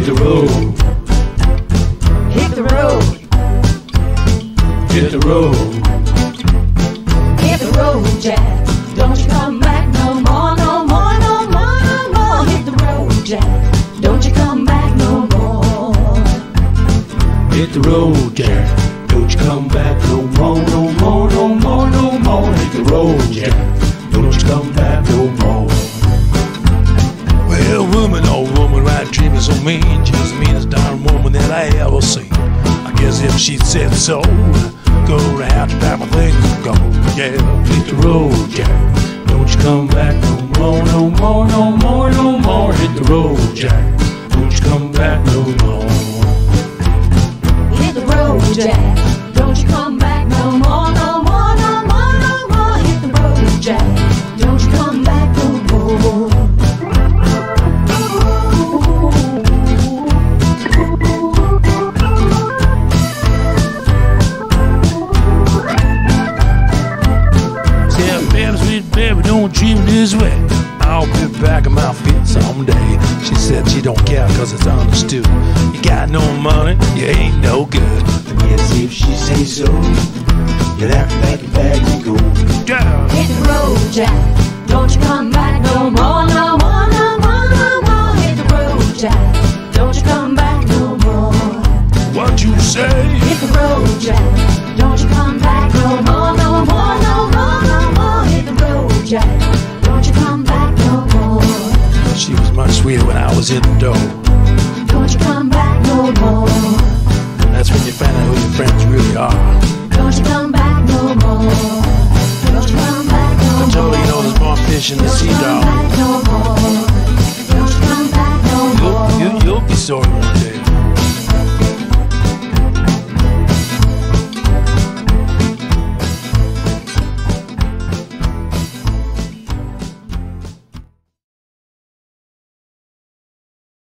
the road. Hit the road. Hit the road. Hit the road, Jack. Don't you come back no more, no more, no more, no more. Hit the road, Jack. Don't you come back no more. Hit the road, Jack. Don't you come back no more, no more, no more, no more. Hit the road, Jack. Don't you come back no more. Well, woman, oh woman, right, dreaming so mean. She's the meanest darn woman that I ever seen. I guess if she said so, go to the house, pack my things and go. Yeah, Hit the road, Jack. Don't you come back no more, no more, no more, no more. Hit the road, Jack. Don't you come back no more. Hit the road, Jack. Don't you come back no more, no more, no more, no more. Hit the road, Jack. Don't you come back no more. yeah, baby, sweet baby, don't treat me this way. I'll be back in my feet someday. She said she don't care cause it's understood. You got no money, you ain't no good. Yes, if she say so, you'll have to pack your bags and go. Yeah. Hit the road, Jack. Don't you come back no more, no more, no more, no more. Hit the road, Jack. Don't you come back no more. What you say? Hit the road, Jack. Don't you come back no more, no more, no more, no more. Hit the road, Jack. Don't you come back no more. She was much sweeter when I was in the door. Don't you come back no more. That's when you find out who your friends really are. Don't you come back no more. Don't you come back no more. I told her, you know, there's more fish in the sea, Don't you come dog. back no more. Don't you come back no more. You'll be sorry.